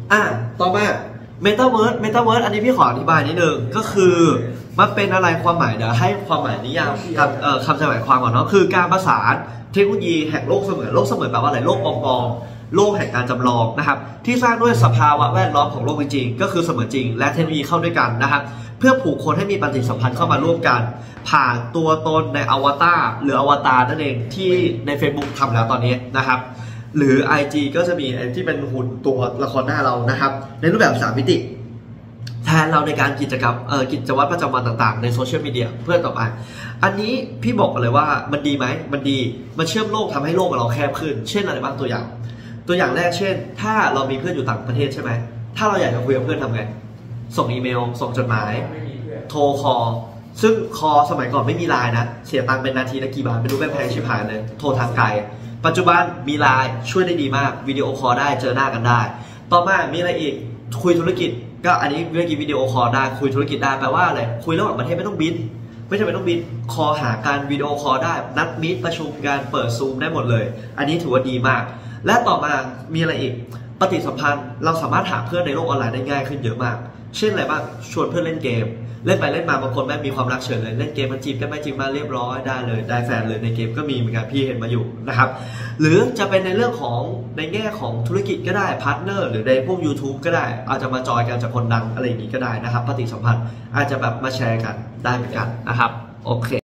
ต่อมาเมตาเวิร์สอันนี้พี่ขออธิบายนิดนึงก็คือมันเป็นอะไรความหมายเดี๋ยวให้ความหมายนิยามกับคำจำกัดความก่อนเนาะคือการประสานเทคโนโลยีแห่งโลกเสมือนแปลว่าอะไรโลกปลอมโลกแห่งการจำลองนะครับที่สร้างด้วยสภาวะแวดล้อมของโลกจริงก็คือเสมือนจริงและเทคโนโลยีเข้าด้วยกันนะครับเพื่อผูกคนให้มีปฏิสัมพันธ์เข้ามาร่วมกันผ่านตัวตนในอวตารหรืออวตารนั่นเองที่ใน Facebook ทำแล้วตอนนี้นะครับหรือ IG ก็จะมีที่เป็นหุ่นตัวละครหน้าเรานะครับในรูปแบบ3 มิติแทนเราในการกิจวัตรประจำวันต่างๆในโซเชียลมีเดียเพื่อต่อไปอันนี้พี่บอกเลยว่ามันดีไหมมันดีมันเชื่อมโลกทำให้โลกเราแคบขึ้นเช่นอะไรบ้างตัวอย่างแรกเช่นถ้าเรามีเพื่อนอยู่ต่างประเทศใช่ไหมถ้าเราอยากจะคุยกับเพื่อนทำไงส่งอีเมลส่งจดหมายโทรคอลซึ่งคอสมัยก่อนไม่มีไลน์นะเสียตังค์เป็นนาทีละกี่บาทไม่รู้แพงชิบหายเลยโทรทางไกลปัจจุบันมีไลน์ช่วยได้ดีมากวิดีโอคอลได้เจอหน้ากันได้ต่อมามีอะไรอีกคุยธุรกิจก็อันนี้เมื่อกี้วิดีโอคอลได้คุยธุรกิจได้แปลว่าอะไรคุยระหว่างประเทศไม่ต้องบินคอหาการวิดีโอคอลได้นัดมีตประชุมการเปิดซูมได้หมดเลยอันนี้ถือว่าดีมากและต่อมามีอะไรอีกปฏิสัมพันธ์เราสามารถหาเพื่อนในโลกออนไลน์ได้ง่ายขึ้นเยอะมากเช่นอะไรบ้างชวนเพื่อนเล่นเกมเล่นไปเล่นมาบางคนแม่มีความรักเฉยเลยเล่นเกมมันจีบกันไม่จีบมาเรียบร้อยได้เลยได้แฟนเลยในเกมก็มีเหมือนกันพี่เห็นมาอยู่นะครับหรือจะเป็นในเรื่องของในแง่ของธุรกิจก็ได้พาร์ทเนอร์หรือในพวก YouTube ก็ได้อาจจะมาจอยกันจากคนดังอะไรอย่างนี้ก็ได้นะครับปฏิสัมพันธ์อาจจะแบบมาแชร์กันได้เหมือนกันนะครับโอเค